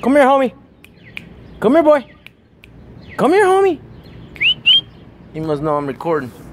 Come here, homie. Come here, boy. Come here, homie. He must know I'm recording.